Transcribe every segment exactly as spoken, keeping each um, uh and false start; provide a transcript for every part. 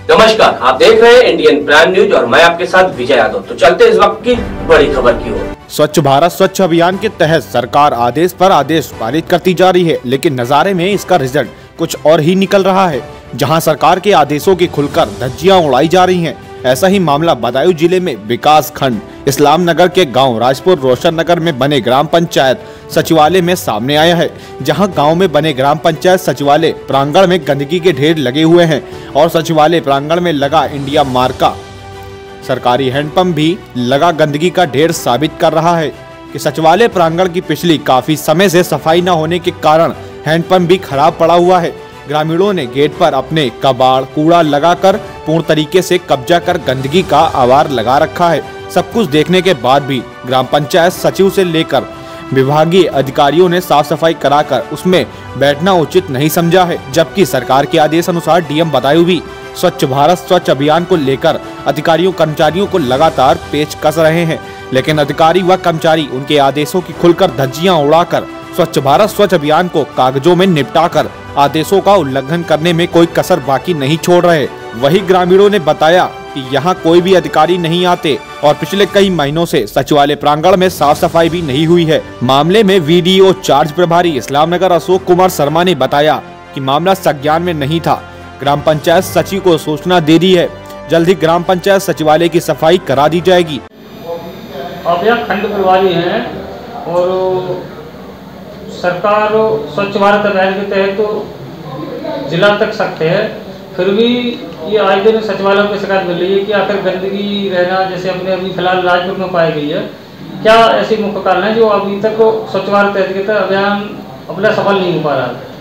नमस्कार, आप देख रहे हैं इंडियन प्राइम न्यूज और मैं आपके साथ विजय यादव। तो चलते इस वक्त की बड़ी खबर की ओर। स्वच्छ भारत स्वच्छ अभियान के तहत सरकार आदेश पर आदेश पारित करती जा रही है, लेकिन नज़ारे में इसका रिजल्ट कुछ और ही निकल रहा है। जहां सरकार के आदेशों की खुलकर धज्जियां उड़ाई जा रही हैं। ऐसा ही मामला बदायूं जिले में विकास खंड इस्लाम नगर के गांव राजपुर रोशन नगर में बने ग्राम पंचायत सचिवालय में सामने आया है, जहां गांव में बने ग्राम पंचायत सचिवालय प्रांगण में गंदगी के ढेर लगे हुए हैं और सचिवालय प्रांगण में लगा इंडिया मार्का सरकारी हैंडपंप भी लगा गंदगी का ढेर साबित कर रहा है कि सचिवालय प्रांगण की पिछली काफी समय से सफाई न होने के कारण हैंडपंप भी खराब पड़ा हुआ है। ग्रामीणों ने गेट पर अपने कबाड़ कूड़ा लगाकर पूर्ण तरीके से कब्जा कर गंदगी का आवार लगा रखा है। सब कुछ देखने के बाद भी ग्राम पंचायत सचिव से लेकर विभागीय अधिकारियों ने साफ सफाई कराकर उसमें बैठना उचित नहीं समझा है, जबकि सरकार के आदेश अनुसार डीएम बदायूं भी स्वच्छ भारत स्वच्छ अभियान को लेकर अधिकारियों कर्मचारियों को लगातार पेच कस रहे हैं, लेकिन अधिकारी व कर्मचारी उनके आदेशों की खुलकर धज्जियां उड़ाकर स्वच्छ भारत स्वच्छ अभियान को कागजों में निपटाकर आदेशों का उल्लंघन करने में कोई कसर बाकी नहीं छोड़ रहे। वही ग्रामीणों ने बताया कि यहाँ कोई भी अधिकारी नहीं आते और पिछले कई महीनों से सचिवालय प्रांगण में साफ सफाई भी नहीं हुई है। मामले में वीडीओ चार्ज प्रभारी इस्लाम नगर अशोक कुमार शर्मा ने बताया कि मामला संज्ञान में नहीं था। ग्राम पंचायत सचिव को सूचना दे दी है, जल्द ही ग्राम पंचायत सचिवालय की सफाई करा दी जाएगी। अब यह खंड प्रभारी हैं और सरकार स्वच्छ भारत अभियान के तहत तो जिला तक सख्त है, फिर भी ये आज दिन सचिवालयों की शिकायत मिल रही है कि आखिर गंदगी रहना जैसे अपने अभी फिलहाल राजपुर में पाई गई है। क्या ऐसी मुख्य कारण है जो अभी तक स्वच्छ भारत के तहत अभियान अपना सफल नहीं हो पा रहा है?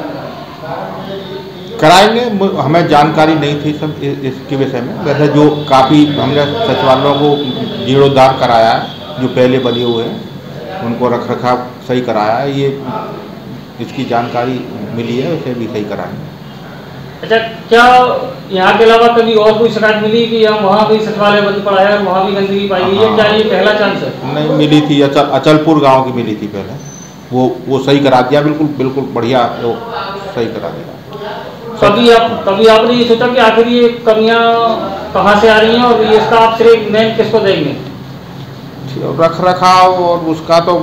कराएंगे, हमें जानकारी नहीं थी सब इसके विषय में। वैसे जो काफ़ी हमने सचिवालयों को जीर्णोद्धार कराया है, जो पहले बने हुए हैं उनको रख रखाव सही कराया है, ये इसकी जानकारी मिली है, उसे भी सही कराएंगे। अच्छा, क्या यहाँ के अलावा कभी और कोई शिकायत मिली कि हम वहाँ भी सचिवालय बंद पड़ा है और वहाँ भी गंदगी पाई गई है? क्या ये पहला चांस है? नहीं, मिली थी, अचल अचलपुर गांव की मिली थी पहले, वो वो सही करा दिया, बिल्कुल बिल्कुल बढ़िया, वो सही करा दिया। कभी आप कभी आपने ये सोचा कि आखिर ये कमियाँ कहाँ से आ रही हैं और ये इसका आप श्रेय मेन किसको देंगे? रख रखाव और उसका तो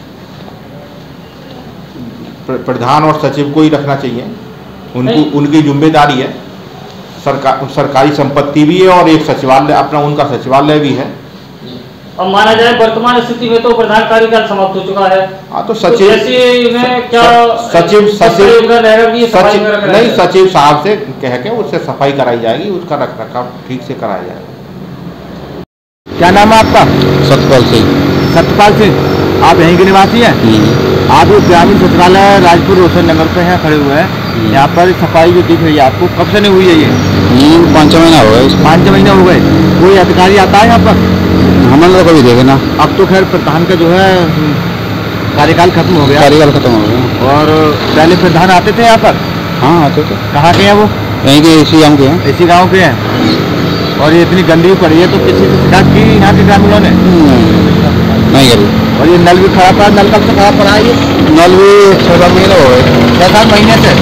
प्रधान और सचिव को ही रखना चाहिए, उनको उनकी जिम्मेदारी है। सरकार सरकारी संपत्ति भी है और एक सचिवालय अपना उनका सचिवालय भी है। अब माना जाए वर्तमान स्थिति में तो प्रधान कार्यकाल समाप्त हो चुका है। हाँ, तो सचिव तो में क्या सचिव सचिव सचिव नहीं सचिव साहब से कह के उससे सफाई कराई जाएगी, उसका रख रखाव ठीक से कराया जाएगा। क्या नाम है आपका? सतपाल सिंह। सतपाल सिंह, आप यहीं के निवासी हैं? आप ग्रामीण सचिवालय राजपुर रोशन नगर पे हैं खड़े हुए हैं। यहाँ पर सफाई जो दिख रही है आपको, कब से नहीं हुई है ये? पाँच छः महीना हो गए। पाँच छः महीने हो गए। कोई अधिकारी आता है यहाँ पर? हमने तो कभी देखे ना। अब तो खैर प्रधान का जो है कार्यकाल खत्म हो गया। कार्यकाल खत्म हो गया। और पहले प्रधान आते थे यहाँ पर? हाँ आते थे। कहाँ के हैं वो? यहीं के इसी गाँव के हैं। इसी गाँव के हैं। और ये इतनी गंदगी पड़ी है तो किसी से शिकायत की यहाँ के ग्रामीणों ने? नहीं करी। और ये नल भी खराब पड़ा, नल कब से खराब पड़ा है ये? नल भी छः सात महीने हो गए। छः सात महीने से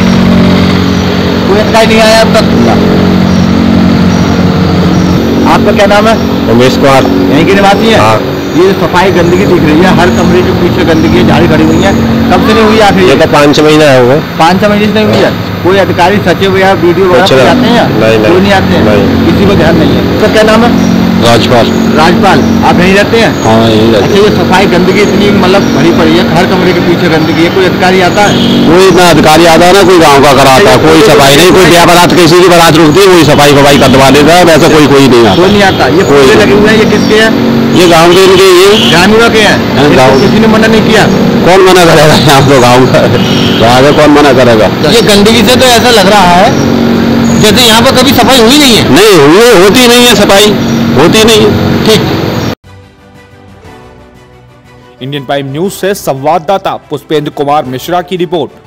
कोई अधिकारी नहीं आया अब तक? आपका क्या नाम है? उमेश कुमार। यहीं के निवासी है? हाँ। ये सफाई गंदगी दिख रही है, हर कमरे के पीछे गंदगी है, झाड़ी खड़ी हुई है, कब से नहीं हुई आखिर? ये तो पाँच छः महीना है हुए। पाँच छः महीने से नहीं हुई है। कोई अधिकारी सचिव या वीडियो वगैरह आते हैं? नहीं कोई नहीं आते हैं, किसी को ध्यान नहीं है। तो क्या नाम है? राजपाल। राजपाल, आप यहीं रहते हैं? हाँ यहीं रहते हैं। अच्छा, ये सफाई गंदगी इतनी मतलब भरी पड़ी है, हर कमरे के पीछे गंदगी है, कोई अधिकारी आता है? कोई ना अधिकारी आता है ना, कोई गाँव का कराता है, कोई सफाई नहीं। कोई ब्याह बारात किसी की बारात रुकती है, वही सफाई वफाई करवा देता है, वैसे कोई कोई नहीं आता। कोई नहीं आता। ये कोई लगे हुए हैं, ये किसके हैं? ये गाँव के इनके, ये ग्रामीणों के हैं। किसी ने मना नहीं किया? कौन मना करेगा? यहाँ तो गाँव का तो आगे कौन मना करेगा? ये गंदगी से तो ऐसा लग रहा है जैसे यहाँ पर कभी सफाई हुई नहीं है। नहीं हुई, होती नहीं है सफाई, होती नहीं है। ठीक। इंडियन प्राइम न्यूज से संवाददाता पुष्पेंद्र कुमार मिश्रा की रिपोर्ट।